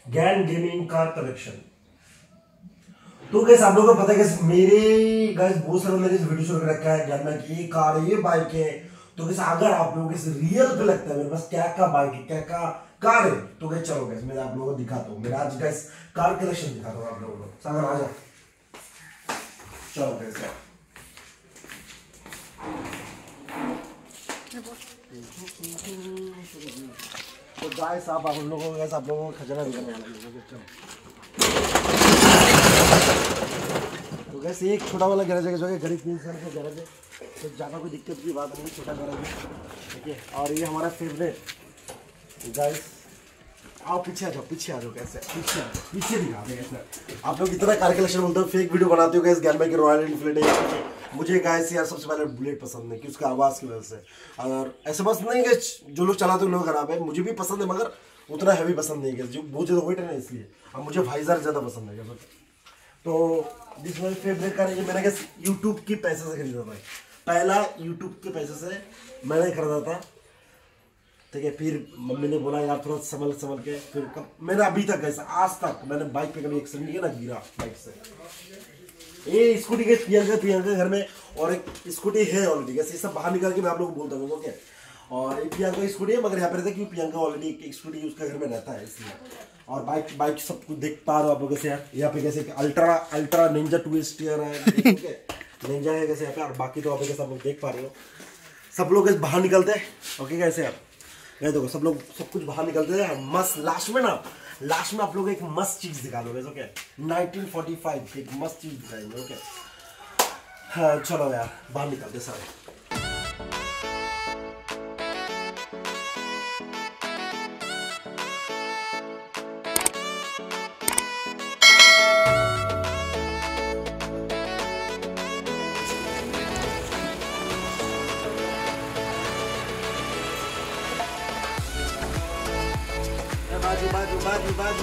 Gain gaming car collection. तो guys आप लोगों को पता है गैस मेरे गैस बहुत सारे मेरे वीडियो शुरू कर रखा है गैन में कि ये कार है, ये बाइक है। तो गैस अगर आप लोगों को रियल पे लगता है मेरे पास क्या क्या बाइक है, क्या क्या कार है, तो गैस चलो गैस मैं आप लोगों को दिखाता हूँ। मेरा आज गैस कार कलेक्शन दिखाता हूँ आप लोगों को। सागर आ जाओ, चलो गैस। तो गाइस आप लोगों को गैस आप लोगों को खजाना दिखाने वाला है। तो गैस एक छोटा वाला गैरेज है जो है गरीब इंसान का गैरेज है, तो ज़्यादा कोई दिक्कत की बात नहीं, छोटा गैरेज है, ठीक है। और ये हमारा फेवरेट गाइस, आओ पीछे आ जाओ, पीछे आ जाओ, कैसे पीछे दिखाते हैं कैसे। आप लोग इतना कार कलेक्शन बोलते हो, फेक वीडियो बनाते हो गैस। ज्ञान भाई की रॉयल एनफील्ड है, मुझे गाइस यार सबसे पहले बुलेट पसंद है कि उसका आवाज़ की वजह से। और ऐसे बस नहीं है जो लोग चलाते हैं लोग खराब है, मुझे भी पसंद है मगर उतना हैवी पसंद नहीं है जो बहुत ज़्यादा वेट है ना, इसलिए। अब मुझे वाइजर ज़्यादा पसंद है। तो दिस माय फेवरेट कार है, मैंने गैस यूट्यूब के पैसे से खरीदा था। पहला यूट्यूब के पैसे से मैंने खरीदा था, ठीक है। फिर मम्मी ने बोला यार थोड़ा संभल के, फिर कब मैंने अभी तक गैस आज तक मैंने बाइक पे कभी एक्सीडेंट नहीं किया ना, गिरा बाइक से। ये स्कूटी के प्रियंका घर में और एक स्कूटी है ऑलरेडी गैस, ये सब बाहर निकाल के मैं आप लोग बोलता हूँ ओके। और एक प्रियंका की स्कूटी है मगर यहाँ पे रहता है कि प्रियंका ऑलरेडी एक स्कूटी उसका घर में रहता है इसलिए। और बाइक सब कुछ देख पा रहे हो आप लोग कैसे यार, यहाँ पे कैसे अल्ट्रा निंजा 2 स्टीयर है, निंजा है कैसे यहाँ पे। और बाकी तो आप कैसे आप लोग देख पा रहे हो, सब लोग कैसे बाहर निकलते हैं ओके। कैसे यार ये देखो सब लोग सब कुछ बाहर निकलते हैं मस्त। लास्ट में आप लोग एक मस्त चीज दिखा दोगे ओके, 1945 एक मस्त चीज दिखाएंगे ओके। हाँ चलो यार बाहर निकलते सारे। बाजू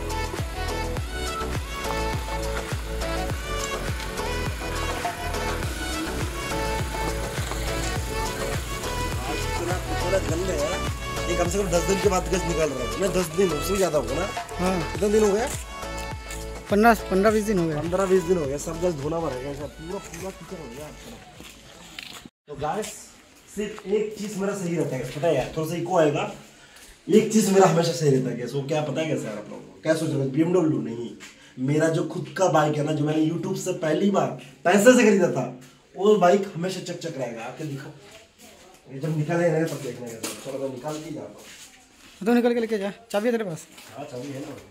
गंदे है ये, कम से कम 10 दिन के बाद गैस निकल रहा है। मैं 10 दिन उससे ज्यादा होगा ना। हाँ कितने दिन हो गया? 15-20 दिन हो गया। 15-20 दिन हो गया। सब गैस धोना पड़ेगा, पूरा किचन हो गया। तो गैस सिर्फ एक चीज मेरा सही रहता है पता है यार, थोड़ा सा इको आएगा। एक चीज मेरा हमेशा सही रहता है गैस, वो क्या पता है कैसे यार आप लोगों को? क्या सोच रहे हो? BMW नहीं, मेरा जो खुद का बाइक है ना, जो मैंने यूट्यूब से पहली बार पैसे से खरीदा था, वो बाइक हमेशा चक रहेगा। आके दिखाओ, ये जब निकालेगा ना तब देखना है। चलो मैं निकाल के जाता हूँ। तो निकल के लेके जा, चाबी है तेरे पास? हाँ चाबी है ना।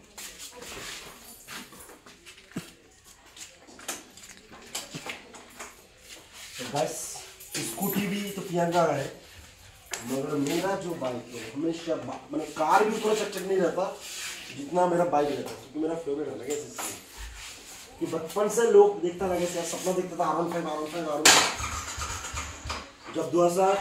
तो गाइस स्कूटी भी तो प्रियंका है, मगर मेरा जो बाइक है हमेशा मैंने कार भी उतना चक नहीं रहता जितना मेरा बाइक रहता है, क्योंकि मेरा फेवरेट है लगे इसलिए कि बचपन से लोग देखता लगे यार, सपना देखता था R15 जब 2000।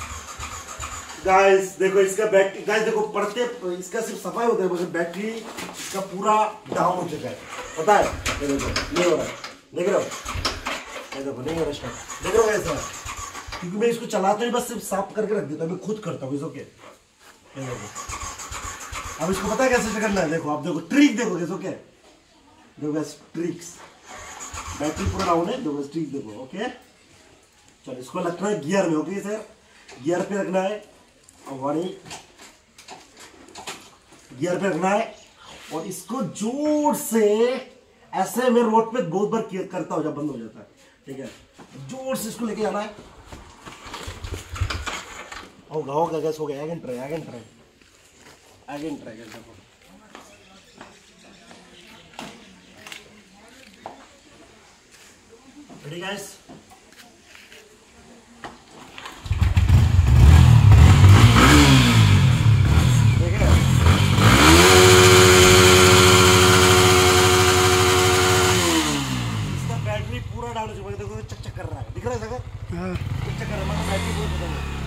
गाइस देखो इसका बैटरी, गाइस देखो पढ़ते इसका सिर्फ सफाई होता है मगर बैटरी इसका पूरा डाउन हो चुका है पता है। ये देखो ये हो रहा है, देख रहे हो? ये देखो नहीं हो रहा स्टार्ट, देख रहे हो ऐसा, क्योंकि मैं इसको चलाता ही बस सिर्फ साफ करके रख देता हूँ, मैं खुद करता हूँ इसको। अब इसको पता है कैसे करना है, देखो आप देखो ट्रिक देखो कैसे ओके। देखो गैस ट्रिक्स, बैटरी पूरा डाउन है, देखो ट्रिक देखो ओके। चलो इसको रखना है गियर में ओके सर, गियर पे रखना है और वही गियर पे रखना है और इसको जोर से ऐसे मैं रोड पे बहुत बार करता हूँ जब बंद हो जाता है, ठीक है। जोर से इसको लेके जाना है, होगा गैस हो गया। अगेन ट्राई देखो। Ready guys? इसका बैटरी पूरा डाउन हो चुका है, देखो चक कर रहा है, दिख रहा है सर? हाँ चक कर रहा है, बैटरी बहुत खत्म है।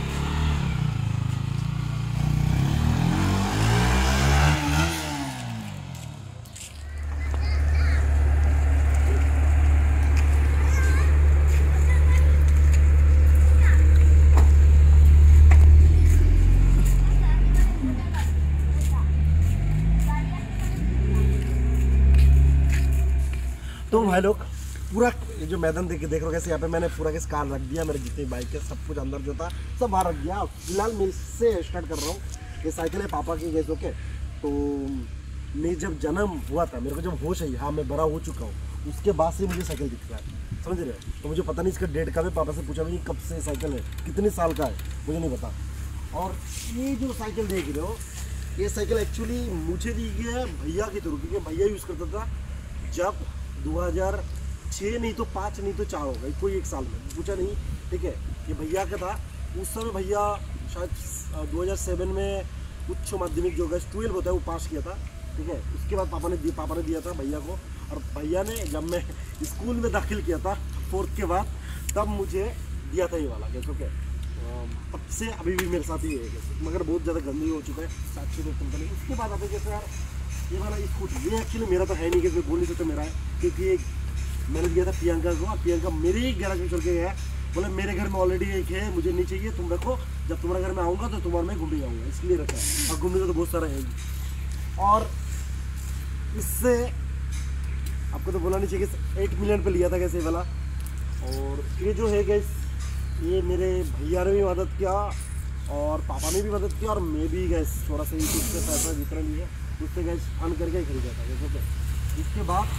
तो भाई लोग पूरा ये जो मैदान देख रहे हो कैसे, यहाँ पे मैंने पूरा के कार रख दिया, मेरे जितने बाइक है सब कुछ अंदर जो था सब बाहर रख दिया। फिलहाल मैं इससे स्टार्ट कर रहा हूँ। ये साइकिल है पापा की गैस। ओके, तो मैं जब जन्म हुआ था, मेरे को जब होश है, हाँ मैं बड़ा हो चुका हूँ, उसके बाद से मुझे साइकिल दिख रहा है, समझ रहे हो। तो मुझे पता नहीं इसका डेट का भी, पापा से पूछा नहीं कब से साइकिल है, कितने साल का है, मुझे नहीं पता। और ये जो साइकिल देख रहे हो, ये साइकिल एक्चुअली मुझे दी गई है भैया की थ्रू, क्योंकि भैया यूज़ करता था जब 2006 नहीं तो 5 नहीं तो 4 हो गई, कोई एक साल में पूछा नहीं, ठीक है। ये भैया का था उस समय, भैया शायद 2007 में उच्च माध्यमिक जो गैस 12 होता है वो पास किया था, ठीक है। उसके बाद पापा ने दिया था भैया को, और भैया ने जब मैं स्कूल में दाखिल किया था 4th के बाद, तब मुझे दिया था ये वाला गैस। ओके, तब से अभी भी मेरे साथ ही है गैस, मगर बहुत ज़्यादा गंदी हो चुका है, 700 रुपये कंपनी। उसके बाद आते जैसे यार ये वाला स्कूटी, ये एक्चुअली मेरा तो है नहीं, कि बोल नहीं सकते मेरा है, क्योंकि मैंने दिया था प्रियंका को, और प्रियंका मेरे ही गैराज में चल के गया, बोले मेरे घर में ऑलरेडी एक है, मुझे नहीं चाहिए, तुम रखो, जब तुम्हारे घर में आऊँगा तो तुम्हारे में घूमने आऊँगा, इसलिए रखा है। और घूमने का तो बहुत सारा है। और इससे आपको तो बोला नहीं चाहिए कि 8 मिलियन पे लिया था कैसे वाला। और ये जो है गैस, ये मेरे भैया ने भी मदद किया और पापा ने भी मदद किया, और मैं भी गैस थोड़ा सा यूट्यूब से पैसा जितना लिया उससे गैस अन करके ही खरीदा था गैस। ओके, इसके बाद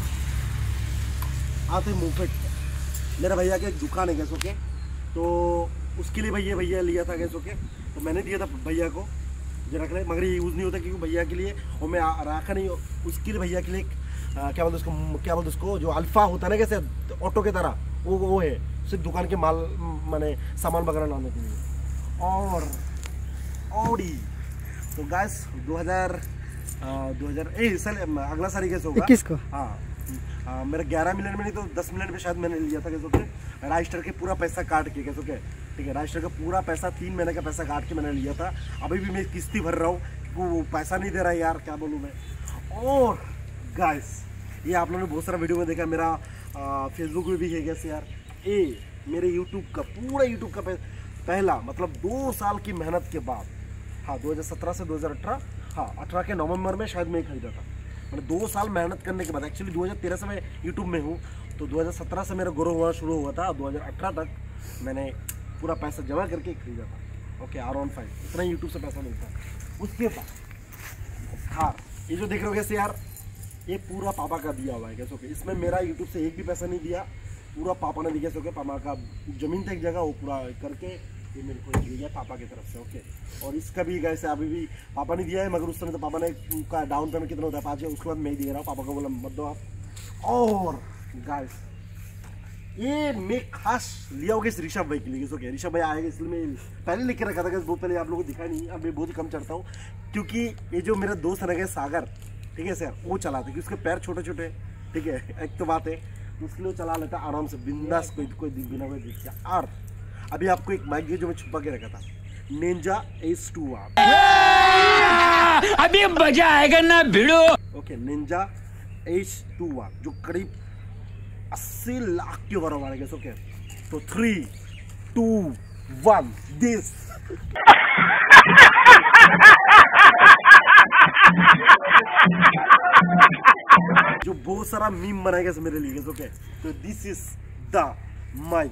आते मोपेड, मेरा भैया की एक दुकान है गैस। ओके, तो उसके लिए भैया लिया था गैस। ओके, तो मैंने दिया था भैया को जो रख ले, मगर ये यूज़ नहीं होता क्योंकि भैया के लिए, और मैं रखा नहीं, उसके लिए भैया के लिए क्या बोलते उसको जो अल्फा होता है ना कैसे ऑटो की तरह, वो है सिर्फ दुकान के माल माने सामान वगैरह लाने के लिए। और ऑडी तो गैस 2000 साल अगला साल कैसे होगा 21 को, हाँ मेरा 11 मिलियन में नहीं तो 10 मिलियन में शायद मैंने लिया था कैसे। ओके, राइस्टर के पूरा पैसा काट के कैसे। ओके, ठीक है, राइस्टर का पूरा पैसा 3 महीने का पैसा काट के मैंने लिया था। अभी भी मैं किस्ती भर रहा हूँ, वो पैसा नहीं दे रहा है यार, क्या बोलूँ मैं। और गाइस ये आप लोगों ने बहुत सारा वीडियो में देखा, मेरा फेसबुक में भी है कैसे यार, ये मेरे यूट्यूब का पूरा यूट्यूब का पहला मतलब 2 साल की मेहनत के बाद, हाँ 2017 से 2018, हाँ 18 के नवंबर में शायद मैं खरीदा था। मैंने 2 साल मेहनत करने के बाद, एक्चुअली 2013 से मैं यूट्यूब में हूँ, तो 2017 से मेरा ग्रो हुआ शुरू हुआ था, 2018 तक मैंने पूरा पैसा जमा करके खरीदा था। ओके, R15 इतना यूट्यूब से पैसा मिलता है। उसके बाद थार, ये जो देख रहे हो कैसे यार, ये पूरा पापा का दिया हुआ है कैसे। ओके, इसमें मेरा यूट्यूब से एक भी पैसा नहीं दिया, पूरा पापा ने दिया। ओके, पापा का जमीन था एक जगह, वो पूरा करके ये मेरे को दिया पापा की तरफ से। ओके, और इसका भी गैसे अभी भी पापा ने दिया है, मगर उस समय तो पापा ने उनका डाउन पेमेंट कितना होता है 5 है, उसके बाद मैं ही दे रहा हूँ, पापा को बोला मत दो आप। और गाइस ये मैं खास लिया होगा इस ऋषभ भाई के लिए। ओके, ऋषभ भाई आएगा इसलिए मैं पहले लिख के रखा था, बहुत पहले आप लोगों को दिखा नहीं, अब मैं बहुत ही कम चढ़ता हूँ, क्योंकि ये जो मेरा दोस्त है सागर, ठीक है सर, वो चलाते क्योंकि उसके पैर छोटे छोटे, ठीक है, एक तो बात है, उसके लिए चला लेता आराम से बिंदास, कोई बिना कोई दिख जाए। और अभी आपको एक माइक है जो मैं छुपा के रखा था, निंजा H2R, अभी मजा आएगा ना भिड़ो। ओके, निंजा H2R जो करीब 80 लाख के बराबर है। ओके, तो 3, 2, 1 दिस। जो बहुत सारा मीम बनाएगा मेरे लिए। ओके, तो दिस इज द माई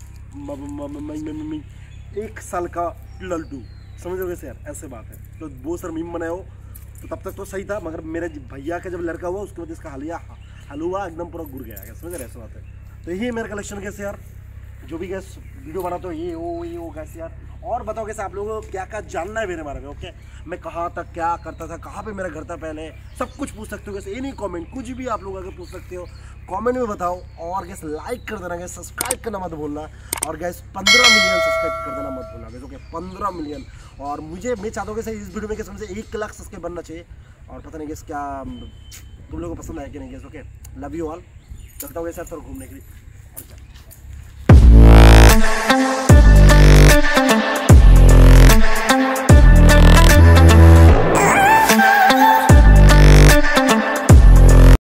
1 साल का लल्डू, समझ रहे यार, ऐसे बात है। तो बहुत सारा मीम बनाए हो, तो तब तक तो सही था, मगर मेरे भैया का जब लड़का हुआ उसके बाद इसका हलवा एकदम पूरा गुर गया, समझ रहे, ऐसा बात है। तो यही मेरा कलेक्शन कैसे यार, जो भी गैस वीडियो बनाते हो ये वो कैसे यार। और बताओ कैसे आप लोगों को क्या क्या जानना है मेरे बारे में। ओके, मैं कहाँ तक क्या करता था, कहाँ पे मेरा घर था पहले, सब कुछ पूछ सकते हो कैसे। ये नहीं कमेंट, कुछ भी आप लोग अगर पूछ सकते हो कमेंट में बताओ। और गैस लाइक कर देना, गैस सब्सक्राइब करना मत भूलना, और गैस 15 मिलियन सब्सक्राइब कर देना मत भूलना गैस। Okay, 15 million. और मैं चाहता हूँ कि इस वीडियो में कैसे मुझे 1 लाख सब्सक्राइब बनना चाहिए, और पता नहीं गैस क्या तुम लोगों को पसंद आया कि नहीं guys. Okay, love you all, चलता हूँ सर घूमने के लिए। और क्या